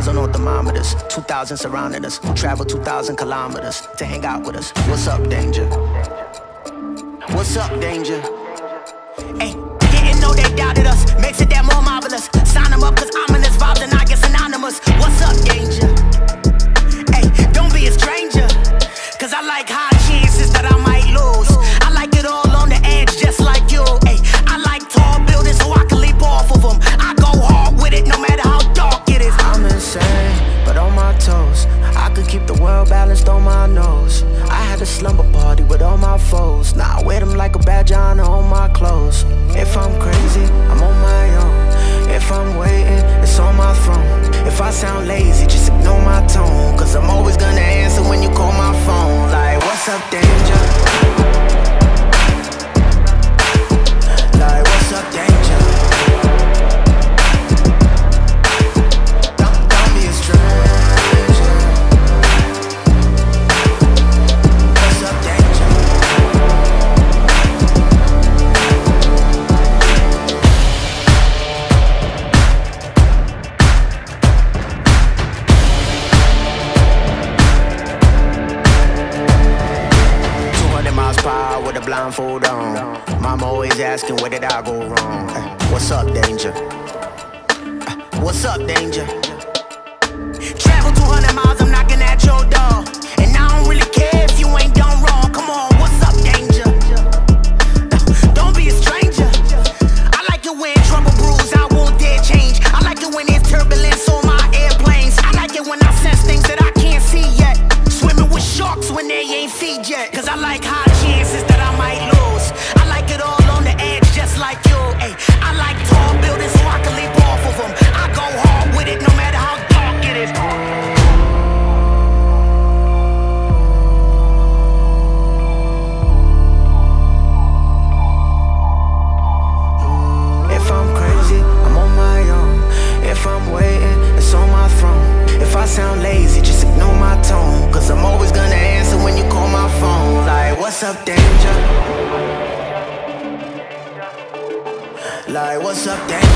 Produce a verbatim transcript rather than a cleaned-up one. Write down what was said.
thousand on thermometers, two thousand surrounding us. Travel two thousand kilometers to hang out with us. What's up, danger? What's up, danger? Hey, didn't know they doubted us. Makes it that more marvelous. Sign them up, cause ominous vibes and I get synonymous. What's up, danger? Hey, don't be a stranger, cause I like high chances that I might lose. I like it all on the edge, just like you. Hey, I like tall buildings so I can leap off of them. I go hard with it, no matter how dark it is. I'm insane, but on my toes. I could keep the world balanced on my nose. I had a slumber party with all my foes. Now I wear them like a badge on all my clothes. If I'm crazy, I'm on my own. If I'm waiting, it's on my throne. If I sound lazy, just ignore my tone, cause I'm always gonna answer when you call my phone. Like, what's up, danger? Like, what's up, danger? With a blindfold on. Mama always asking, where did I go wrong? Uh, what's up, danger? Uh, what's up, danger? Travel two hundred miles, I'm knocking at your door. And I don't really care if you ain't done wrong. Come on, what's up, danger? Uh, don't be a stranger. I like it when trouble brews, I won't dare change. I like it when there's turbulence on my airplanes. I like it when I sense things that I can't see yet. Swimming with sharks when they ain't feed yet. Cause I like high chances that I might lose. I like it all on the edge, just like you. Ay, I like tall buildings so I can leap off of them. I go hard with it, no matter how dark it is. If I'm crazy, I'm on my own. If I'm waiting, it's on my throne. If I sound lazy, just ignore my tone, cause I'm always gonna answer when you call my phone. Like, what's up, danger? Like, what's up, danger?